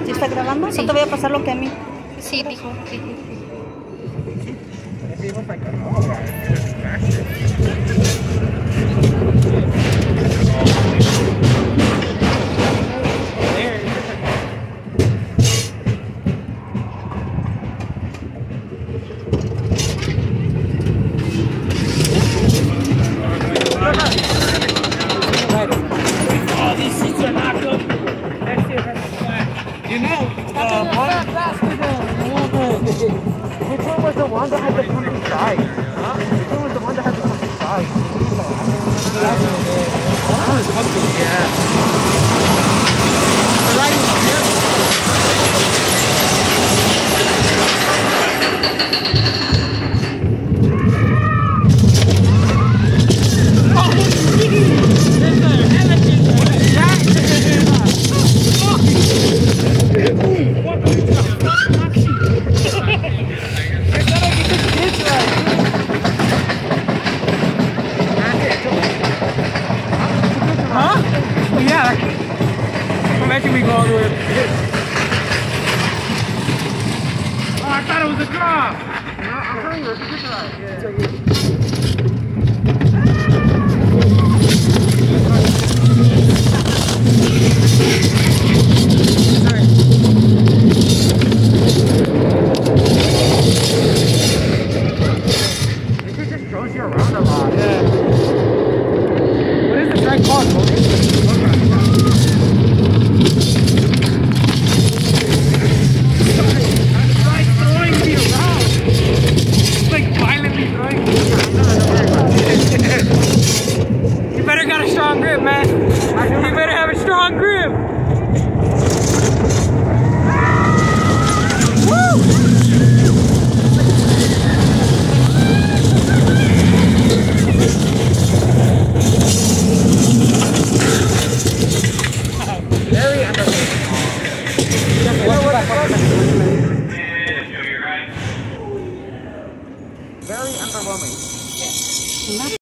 ¿Sí está grabando? Sí. No te voy a pasar lo que a mí. Sí, dijo. Sí. Oh, these seats are not good. You know, which one was the one that had the pumpy side? Huh? Which one was the one that had the pumpy side? That was pumpy, yeah. The right one here. Imagine we go all the way up to this. Oh, I thought it was a drop. No, I'm telling you, it's a good drive. It just throws you around a lot. Yeah. What is the track called, bro? You better got a strong grip, man. You better have a strong grip. Woo! Very underwhelming. Very underwhelming.